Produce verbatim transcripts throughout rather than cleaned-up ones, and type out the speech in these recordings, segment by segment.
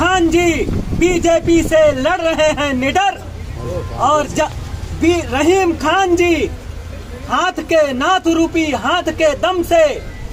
खान जी BJP से लड़ रहे हैं निडर, और बी रहीम खान जी हाथ के नाथ रूपी हाथ के दम से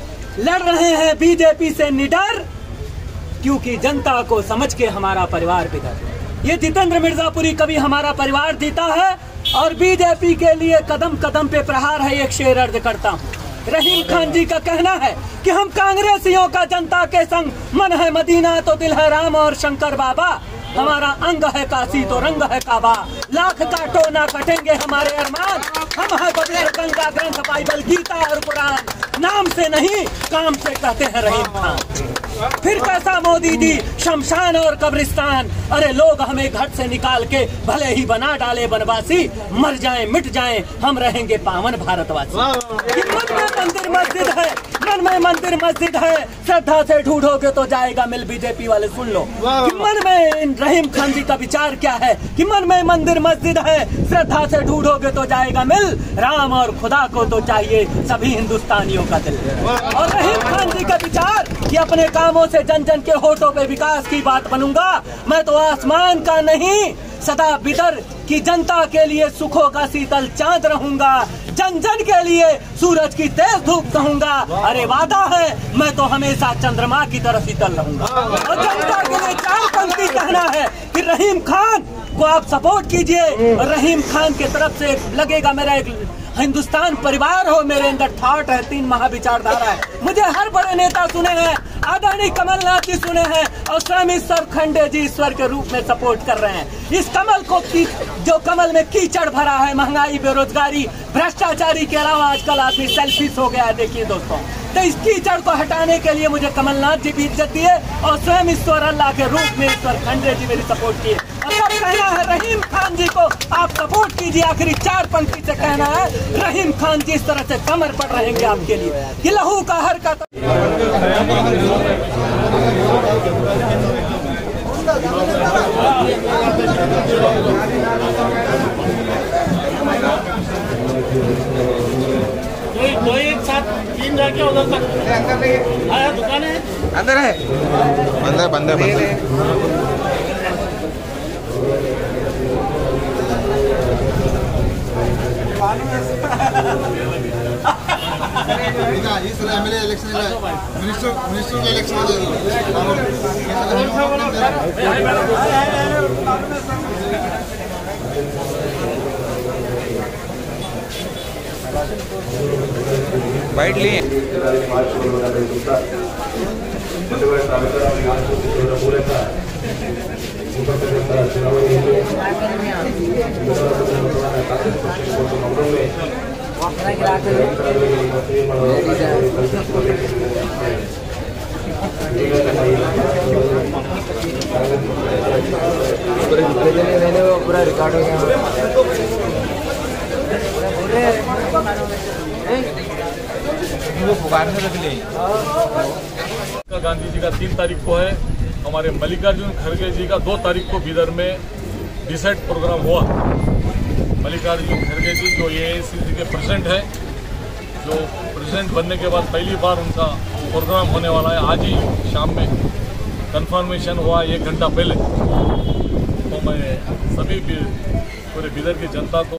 लड़ रहे हैं बीजेपी से निडर, क्योंकि जनता को समझ के हमारा परिवार बिगड़। ये जितेंद्र मिर्जापुरी कभी हमारा परिवार जीता है और बीजेपी के लिए कदम कदम पे प्रहार है। एक शेर अर्ज करता हूँ। रहीम खान जी का कहना है कि हम कांग्रेसियों का जनता के संग, मन है मदीना तो दिल है राम और शंकर बाबा, हमारा अंग है काशी तो रंग है काबा, लाख काटो ना कटेंगे हमारे अरमान, हम है बगैर गंगा ग्रंथ बाइबल गीता और कुरान, नाम से नहीं काम से कहते हैं रहीम खान। फिर कैसा मोदी जी शमशान और कब्रिस्तान, अरे लोग हमें घर से निकाल के भले ही बना डाले बनवासी, मर जाएं मिट जाएं हम रहेंगे पावन भारतवासी। मन में मंदिर मस्जिद है, मन में मंदिर मस्जिद है, श्रद्धा से ढूंढोगे तो जाएगा मिल। बीजेपी वाले सुन लो कि मन में रहीम खान जी का विचार क्या है कि मन में मंदिर मस्जिद है, श्रद्धा से ढूंढोगे तो जाएगा मिल, राम और खुदा को तो चाहिए सभी हिंदुस्तानियों का दिल। और रहीम खान जी का विचार कि अपने कामों से जन जन के होठों पे विकास की बात बनूंगा, मैं तो आसमान का नहीं सदा बिदर की जनता के लिए सुखों का शीतल चांद रहूंगा, जन जन के लिए सूरज की तेज धूप कहूंगा, अरे वादा है मैं तो हमेशा चंद्रमा की तरफ शीतल रहूंगा। और जनता के लिए चार पंक्ति कहना है कि रहीम खान को आप सपोर्ट कीजिए, रहीम खान के तरफ से लगेगा मेरा एक हिंदुस्तान परिवार हो, मेरे अंदर थॉट है, तीन महाविचारधारा है। मुझे हर बड़े नेता सुने हैं, आदरणीय कमलनाथ जी सुने हैं, और स्वयं ईश्वर खंडे जी ईश्वर के रूप में सपोर्ट कर रहे हैं। इस कमल को की, जो कमल में कीचड़ भरा है, महंगाई, बेरोजगारी, भ्रष्टाचारी के अलावा आजकल आदमी सेल्फिश हो गया है। देखिए दोस्तों, तो इस कीचड़ को हटाने के लिए मुझे कमलनाथ जी भी इज्जत दिए और स्वयं ईश्वर अल्लाह के रूप में ईश्वर खंडे जी मेरी सपोर्ट किए। और कहना है रहीम खान जी को आप सपोर्ट कीजिए। आखिरी चार पंक्ति से कहना है रहीम खान जी इस तरह से कमर पर रहेंगे आपके लिए कि लहू का हर का दो एक साथ तीन रखे उधर तक आया दुकान है अंदर है अंदर बंद है इस एमएलए इलेक्शन मिनिस्टर मिनिस्टर के इलेक्शन बाइट लिए पूरा रिकॉर्ड हो गया। गांधी जी का तीन तारीख को है, हमारे मल्लिकार्जुन खड़गे जी का दो तारीख को बीदर में डिसाइड प्रोग्राम हुआ। मल्लिकार्जुन खड़गे जी जो ए आई सी सी के प्रेसिडेंट है, जो प्रेसिडेंट बनने के बाद पहली बार उनका प्रोग्राम होने वाला है। आज ही शाम में कंफर्मेशन हुआ एक घंटा पहले। तो मैं सभी पूरे बीदर की जनता को